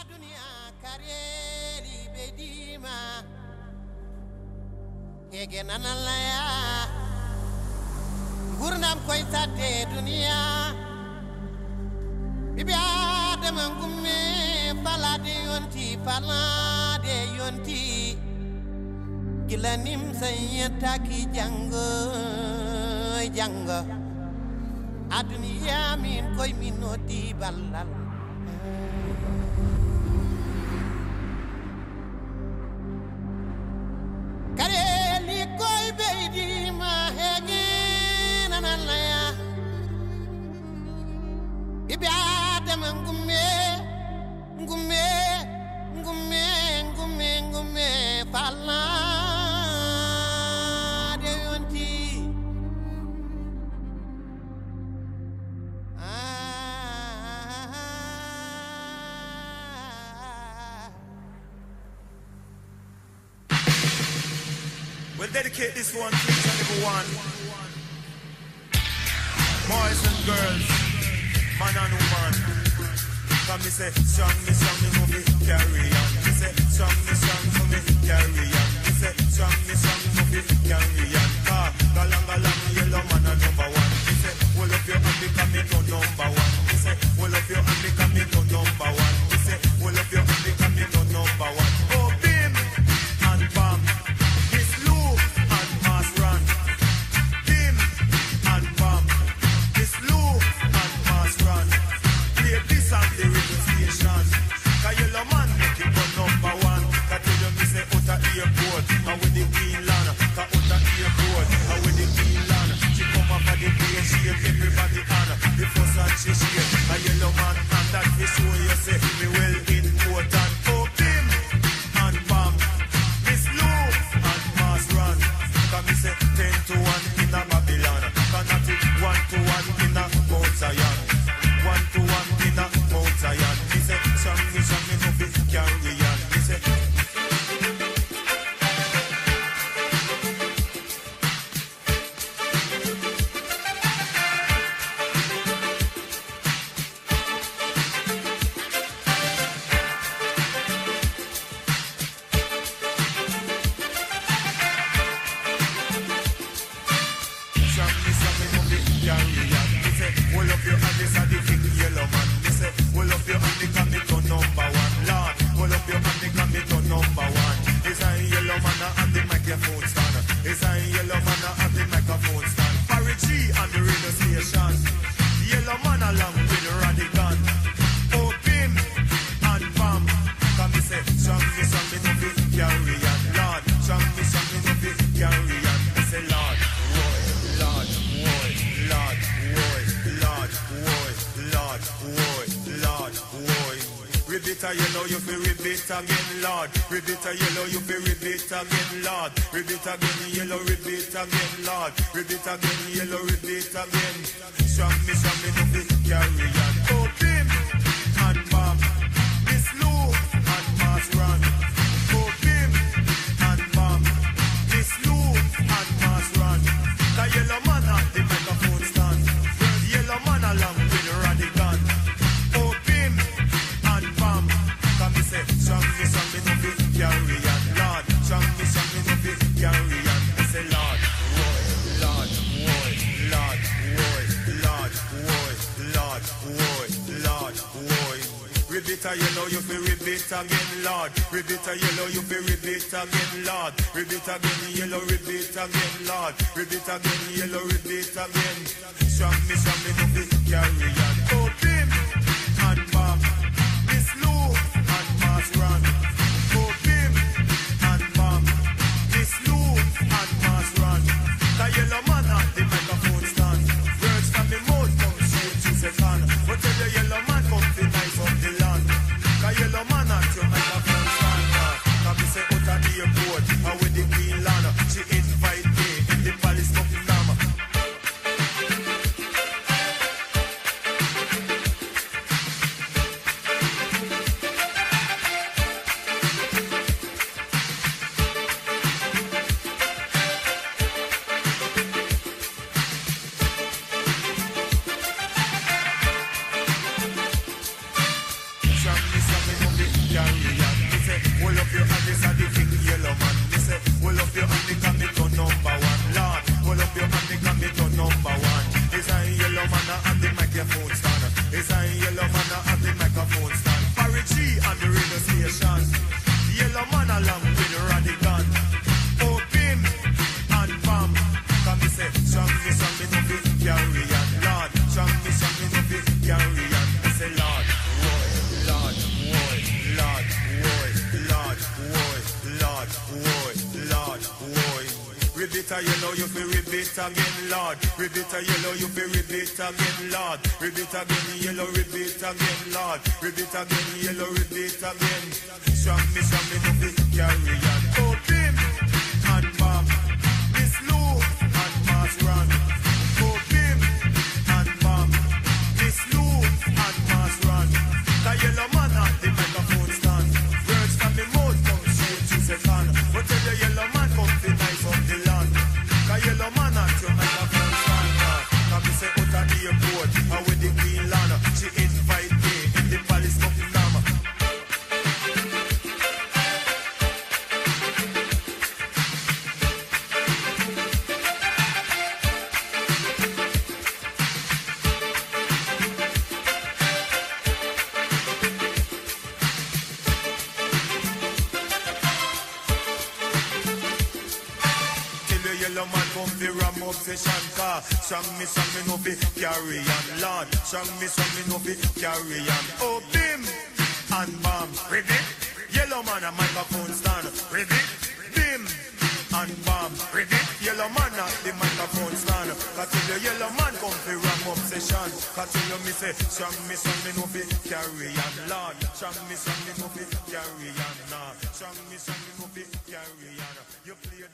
Nanalaya gurnam koy sate dunia bibi adam ngumme falade yonti gilanim sayata ki jang adunia min koy minoti balal We'll dedicate this one to each and every one. Boys and girls, man and woman. Come me say, song me for me, carry on. Me say, song for me, carry on. Me say, song for me, carry on. Galang, yellow man a number one. Me say, hold up your hand because me no number one. Me say, hold up your hand because me no number one. Me say, hold up your hand because me no number one. Oh, bim and bam. Airport, and with the green land, ka uta airport, and with the green land, she come up at the place, she give everybody honor. The first and she shake, a yellow man, and that we show you say me well important. Oh, bim and bam, Miss Lou and Mass Run. Can me say 10 to 1 in a Babylon, cannot it 1 to 1 in a Mount Zion, 1 to 1 in a Mount Zion. Me say, some me no fit carry on. Me say. Again, Lord, repeat yellow, you feel repeat again, Lord, repeat again, yellow, repeat again, Lord, repeat again, yellow, repeat again. Strong me, no fit carry on. Oh, bim and bam, Miss Lou and Mass Run. Oh, bim and bam, Miss Lou and Mass Run. The yellow man at the microphone stand, the yellow man along with the radical. Oh, bim and bam. Me say, strong me no fit carry on, Lord. Strong me no fit carry on. Me say, Lord, Lord, Repeat a yellow, you feel repeat again, Lord. Repeat a yellow, you feel repeat again, Lord. Repeat again, yellow, repeat again, Lord. Repeat again, yellow, repeat again. Strong me no fit carry on. Oh, bim and bam, Miss Lou and Mass Run. Oh, bim and bam, Miss Lou and Mass Run. The yellow man at the microphone stand. Words from the mouth come straight to second. But tell the yellow man come to nice up the land. The yellow man at your microphone stand. Now me say out of the airport, and with the Queen land, she invite me in the palace of the Lamb. a yellow, you feel rib it again, Lord. Rib it a yellow, you feel rib it again, Lord. Rib it again, yellow, rib it again, Lord. Rib it again, yellow, rib it again. Strong me, no fit carry on. Oh, bim and bam, Miss Lou and Mass Run. Oh, bim and bam, Miss Lou and Mass Run. The yellow man at the microphone stand. Words from the mouth come straight to the fan. But tell the yellow man come to nice up the land. The yellow man at your microphone stand. Come to say out of the airport, and with the Queen Lana, she invite me in the palace of Nama. Obsession car, strong me no fi carry on, Lord. Strong me no fi carry on. Oh, bim and bam, ribbit. Yellow man a microphone stand, ribbit. Bim and bam, ribbit. Yellow man at the microphone stand. Cause till the yellow man come fi ram obsession. Cause till you me say, strong me no fi carry on, Lord. Strong me no fi carry on, nah. Strong me no fi carry on. You play